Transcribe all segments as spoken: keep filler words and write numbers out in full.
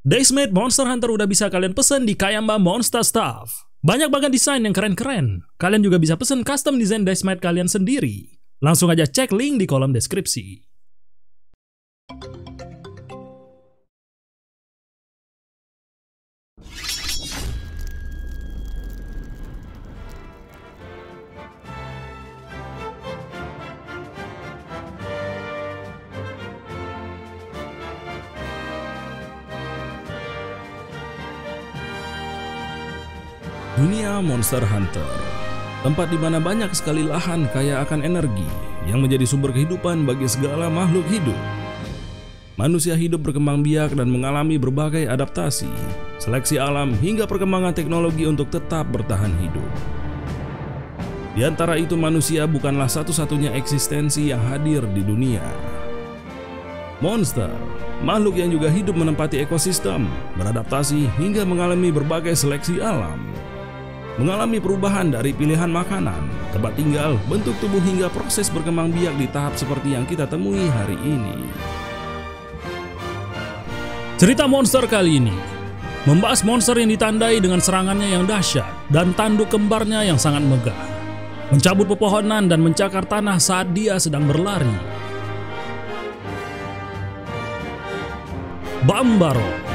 Daysmade Monster Hunter udah bisa kalian pesen di Kayamba Monster Stuff. Banyak banget desain yang keren-keren. Kalian juga bisa pesen custom design Daysmade kalian sendiri. Langsung aja cek link di kolom deskripsi. Dunia Monster Hunter, tempat di mana banyak sekali lahan kaya akan energi yang menjadi sumber kehidupan bagi segala makhluk hidup. Manusia hidup berkembang biak dan mengalami berbagai adaptasi, seleksi alam hingga perkembangan teknologi untuk tetap bertahan hidup. Di antara itu, manusia bukanlah satu-satunya eksistensi yang hadir di dunia. Monster, makhluk yang juga hidup menempati ekosistem, beradaptasi hingga mengalami berbagai seleksi alam. Mengalami perubahan dari pilihan makanan, tempat tinggal, bentuk tubuh hingga proses berkembang biak di tahap seperti yang kita temui hari ini. Cerita monster kali ini membahas monster yang ditandai dengan serangannya yang dahsyat dan tanduk kembarnya yang sangat megah, mencabut pepohonan dan mencakar tanah saat dia sedang berlari. Banbaro.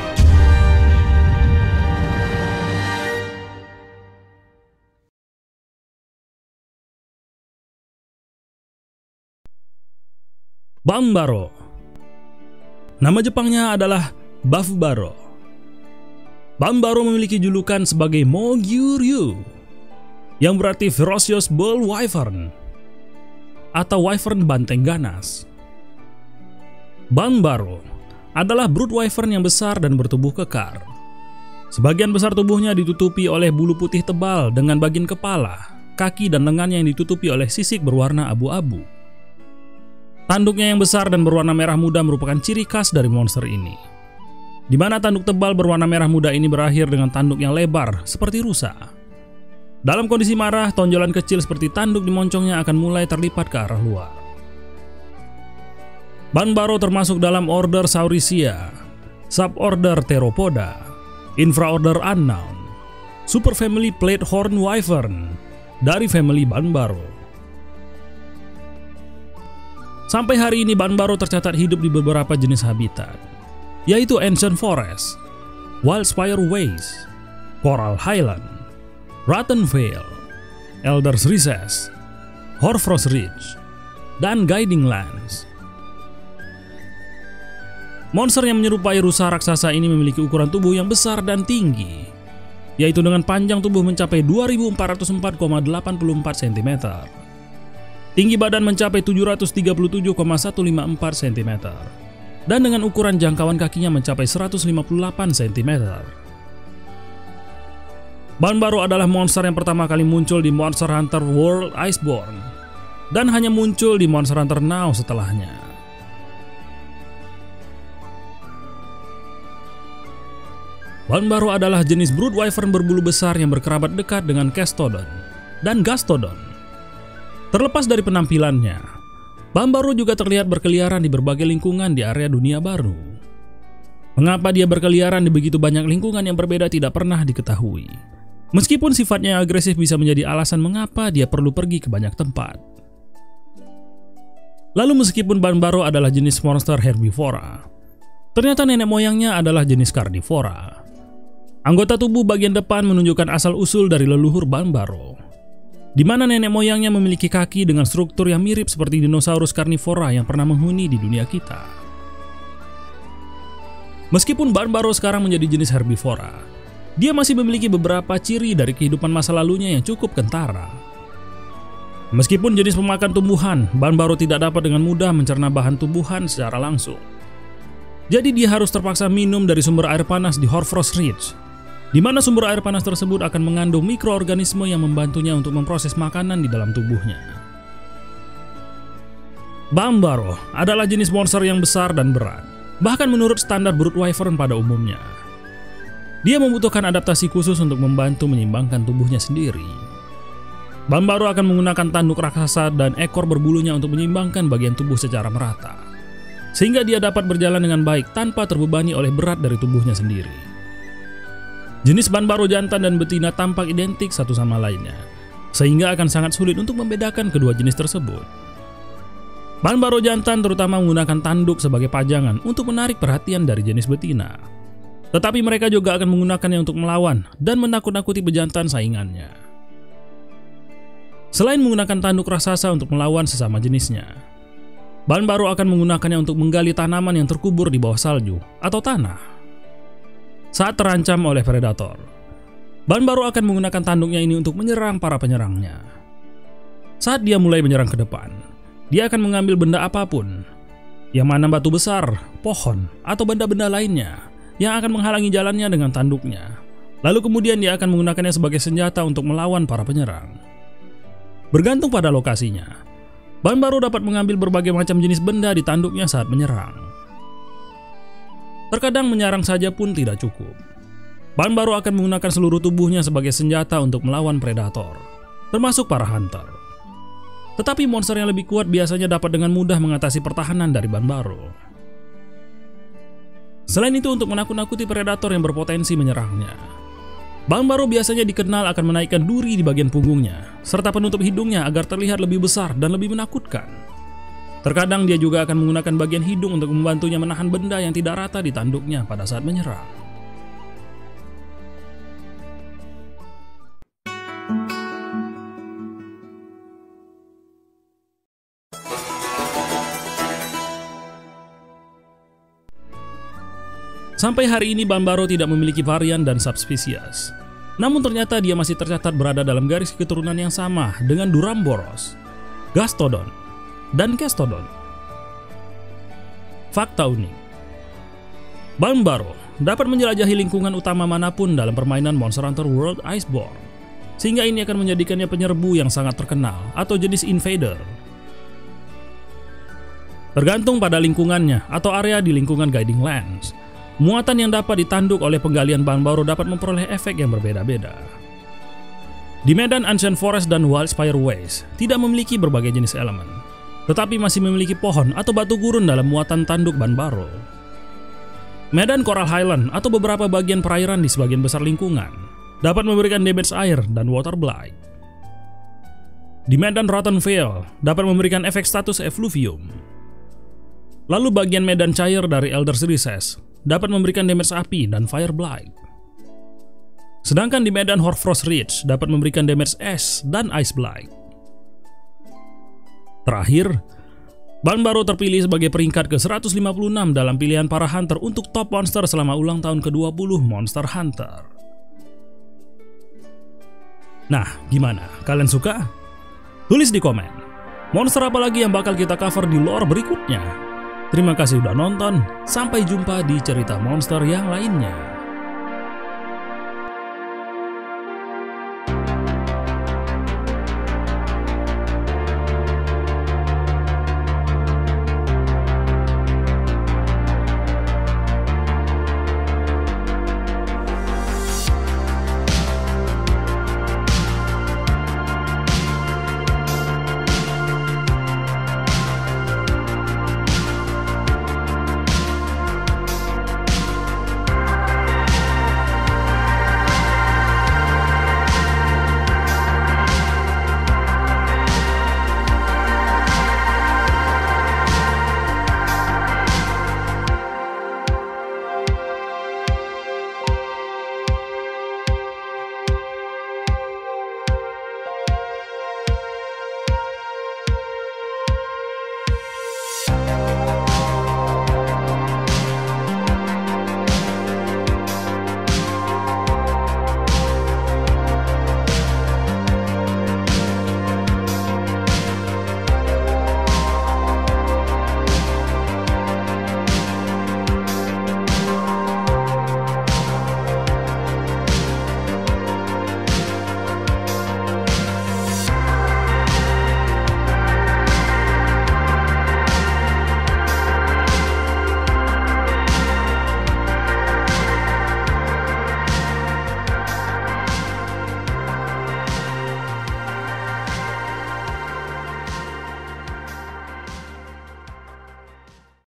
Banbaro. Nama Jepangnya adalah Bafubaro. Banbaro memiliki julukan sebagai Mogyuryu, yang berarti Ferocious Bull Wyvern atau Wyvern banteng ganas. Banbaro adalah brood wyvern yang besar dan bertubuh kekar. Sebagian besar tubuhnya ditutupi oleh bulu putih tebal dengan bagian kepala, kaki dan lengannya yang ditutupi oleh sisik berwarna abu-abu. Tanduknya yang besar dan berwarna merah muda merupakan ciri khas dari monster ini, di mana tanduk tebal berwarna merah muda ini berakhir dengan tanduk yang lebar seperti rusa. Dalam kondisi marah, tonjolan kecil seperti tanduk di moncongnya akan mulai terlipat ke arah luar. Banbaro termasuk dalam order Saurisia, suborder Theropoda, infraorder Unknown, superfamily Platehorn Wyvern dari family Banbaro. Sampai hari ini Banbaro tercatat hidup di beberapa jenis habitat, yaitu Ancient Forest, Wildspire Waste, Coral Highland, Rotten Vale, Elder's Recess, Hoarfrost Ridge, dan Guiding Lands. Monster yang menyerupai rusa raksasa ini memiliki ukuran tubuh yang besar dan tinggi, yaitu dengan panjang tubuh mencapai dua ribu empat ratus empat koma delapan empat sentimeter. Tinggi badan mencapai tujuh ratus tiga puluh tujuh koma seratus lima puluh empat sentimeter, dan dengan ukuran jangkauan kakinya mencapai seratus lima puluh delapan sentimeter. Banbaro adalah monster yang pertama kali muncul di Monster Hunter World Iceborne, dan hanya muncul di Monster Hunter Now setelahnya. Banbaro adalah jenis brood wyvern berbulu besar yang berkerabat dekat dengan Kestodon dan Gastodon. Terlepas dari penampilannya, Banbaro juga terlihat berkeliaran di berbagai lingkungan di area dunia baru. Mengapa dia berkeliaran di begitu banyak lingkungan yang berbeda tidak pernah diketahui. Meskipun sifatnya yang agresif bisa menjadi alasan mengapa dia perlu pergi ke banyak tempat. Lalu meskipun Banbaro adalah jenis monster herbivora, ternyata nenek moyangnya adalah jenis karnivora. Anggota tubuh bagian depan menunjukkan asal-usul dari leluhur Banbaro, di mana nenek moyangnya memiliki kaki dengan struktur yang mirip seperti dinosaurus karnivora yang pernah menghuni di dunia kita. Meskipun Banbaro sekarang menjadi jenis herbivora, dia masih memiliki beberapa ciri dari kehidupan masa lalunya yang cukup kentara. Meskipun jenis pemakan tumbuhan, Banbaro tidak dapat dengan mudah mencerna bahan tumbuhan secara langsung. Jadi dia harus terpaksa minum dari sumber air panas di Hoarfrost Ridge, di mana sumber air panas tersebut akan mengandung mikroorganisme yang membantunya untuk memproses makanan di dalam tubuhnya. Banbaro adalah jenis monster yang besar dan berat, bahkan menurut standar brood wyvern pada umumnya. Dia membutuhkan adaptasi khusus untuk membantu menyeimbangkan tubuhnya sendiri. Banbaro akan menggunakan tanduk raksasa dan ekor berbulunya untuk menyeimbangkan bagian tubuh secara merata. sehingga dia dapat berjalan dengan baik tanpa terbebani oleh berat dari tubuhnya sendiri. Jenis Banbaro jantan dan betina tampak identik satu sama lainnya, sehingga akan sangat sulit untuk membedakan kedua jenis tersebut. Banbaro jantan terutama menggunakan tanduk sebagai pajangan untuk menarik perhatian dari jenis betina. Tetapi mereka juga akan menggunakannya untuk melawan dan menakut-nakuti pejantan saingannya. Selain menggunakan tanduk raksasa untuk melawan sesama jenisnya, Banbaro akan menggunakannya untuk menggali tanaman yang terkubur di bawah salju atau tanah. Saat terancam oleh predator, Banbaro akan menggunakan tanduknya ini untuk menyerang para penyerangnya. Saat dia mulai menyerang ke depan, dia akan mengambil benda apapun, yang mana batu besar, pohon, atau benda-benda lainnya yang akan menghalangi jalannya dengan tanduknya. Lalu kemudian dia akan menggunakannya sebagai senjata untuk melawan para penyerang. Bergantung pada lokasinya, Banbaro dapat mengambil berbagai macam jenis benda di tanduknya saat menyerang. Terkadang menyerang saja pun tidak cukup. Banbaro akan menggunakan seluruh tubuhnya sebagai senjata untuk melawan predator, termasuk para hunter. Tetapi monster yang lebih kuat biasanya dapat dengan mudah mengatasi pertahanan dari Banbaro. Selain itu, untuk menakut-nakuti predator yang berpotensi menyerangnya, Banbaro biasanya dikenal akan menaikkan duri di bagian punggungnya, serta penutup hidungnya agar terlihat lebih besar dan lebih menakutkan. Terkadang dia juga akan menggunakan bagian hidung untuk membantunya menahan benda yang tidak rata di tanduknya pada saat menyerang. Sampai hari ini Banbaro tidak memiliki varian dan subspesies. Namun ternyata dia masih tercatat berada dalam garis keturunan yang sama dengan Duramboros, Gastodon, dan Kestodon. Fakta unik: Banbaro dapat menjelajahi lingkungan utama manapun dalam permainan Monster Hunter World Iceborne, sehingga ini akan menjadikannya penyerbu yang sangat terkenal atau jenis invader. Tergantung pada lingkungannya atau area di lingkungan Guiding Lands, muatan yang dapat ditanduk oleh penggalian Banbaro dapat memperoleh efek yang berbeda-beda. Di medan Ancient Forest dan Wildspire Waste tidak memiliki berbagai jenis elemen, tetapi masih memiliki pohon atau batu gurun dalam muatan tanduk Banbaro. Medan Coral Highland atau beberapa bagian perairan di sebagian besar lingkungan dapat memberikan damage air dan water blight. Di medan Rotten Vale dapat memberikan efek status effluvium. Lalu bagian medan cair dari Elder's Recess dapat memberikan damage api dan fire blight. Sedangkan di medan Hoarfrost Ridge dapat memberikan damage es dan ice blight. Terakhir, Banbaro terpilih sebagai peringkat ke seratus lima puluh enam dalam pilihan para hunter untuk top monster selama ulang tahun ke dua puluh Monster Hunter. Nah, gimana? Kalian suka? Tulis di komen, monster apa lagi yang bakal kita cover di lore berikutnya? Terima kasih udah nonton, sampai jumpa di cerita monster yang lainnya.